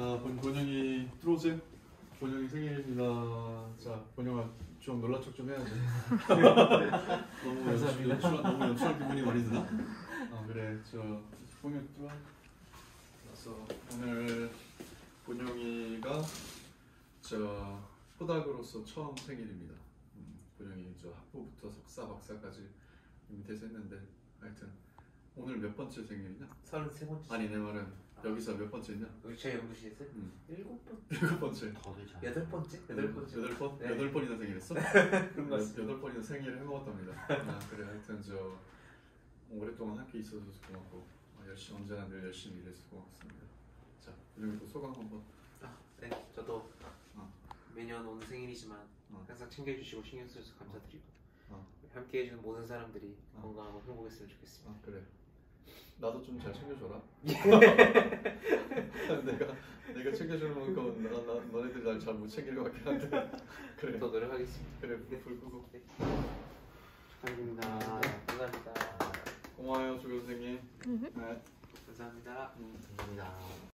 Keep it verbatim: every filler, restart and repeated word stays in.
아, 본 본영이 들어오세요. 본영이 생일이다. 자, 본영아 좀 놀란 척 좀 해야지. 너무 연출, 연출, 너무 연출한 기분이 많이 드나? 아 그래, 저 본영 들어와. 그래서 오늘 본영이가 저 포닥으로서 처음 생일입니다. 음, 본영이 저 학부부터 석사, 박사까지 밑에서 했는데 하여튼 오늘 몇 번째 생일이냐? 서른세 번째. 아니 내 말은 여기서 몇 번째냐? 여기 저희 연구실에서 음. 일곱 번, 일곱 번째. 더 되지 않아요? 여덟 번째, 여덟 번째. 여덟 번? 네. 여덟 번이나 생일했어? 그런 것 같습니다. 여덟 번이나 생일을 해먹었답니다. 아, 그래 하여튼 저 오랫동안 함께 있어줘서 고맙고 어, 열심히 언제나 늘 열심히 일해서 고맙습니다. 자, 그리고 또 소감 한번. 아, 네, 저도 어. 매년 오는 생일이지만 어. 항상 챙겨주시고 신경 써주셔서 감사드리고 어. 함께해주는 모든 사람들이 어. 건강하고 행복했으면 좋겠습니다. 아 그래. 나도 좀 잘 챙겨줘라. 내가 내가 챙겨주는 만큼 나, 나 너네들 날 잘 못 챙길 것 같긴 한데. 그래. 더 노력하겠습니다. 그래 불 끄고. 네. 축하드립니다. 네, 감사합니다. 고마워요 조 교수님. 음. 네. 감사합니다. 음. 감사합니다.